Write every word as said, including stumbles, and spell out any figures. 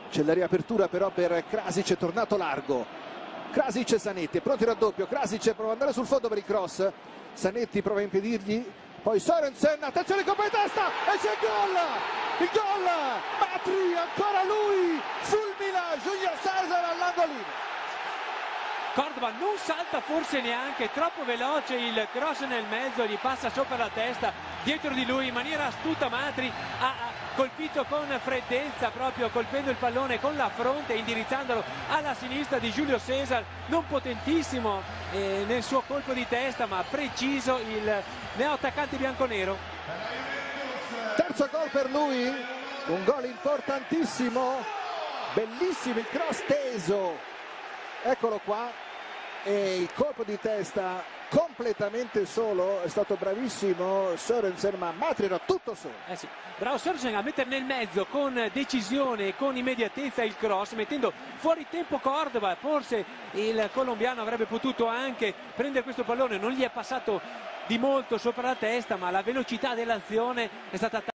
C'è la riapertura però per Krasic, è tornato largo. Krasic e Zanetti, pronti al raddoppio. Krasic prova ad andare sul fondo per il cross. Zanetti prova a impedirgli. Poi Sorensen, attenzione, colpo di testa e c'è il gol! Il gol! Matri, ancora lui! Fulmina Junior Cesar all'angolino. Cordova non salta forse neanche, troppo veloce il cross nel mezzo, gli passa sopra la testa, dietro di lui in maniera astuta Matri ha colpito con freddezza, proprio colpendo il pallone con la fronte, indirizzandolo alla sinistra di Giulio Cesar, non potentissimo eh, nel suo colpo di testa ma preciso il neoattaccante bianconero. Terzo gol per lui, un gol importantissimo, bellissimo il cross teso, eccolo qua, e il colpo di testa completamente solo, è stato bravissimo Sorensen, ma Matri era tutto solo. Eh sì, bravo Sorensen a mettere nel mezzo con decisione e con immediatezza il cross, mettendo fuori tempo Cordova. Forse il colombiano avrebbe potuto anche prendere questo pallone, non gli è passato di molto sopra la testa, ma la velocità dell'azione è stata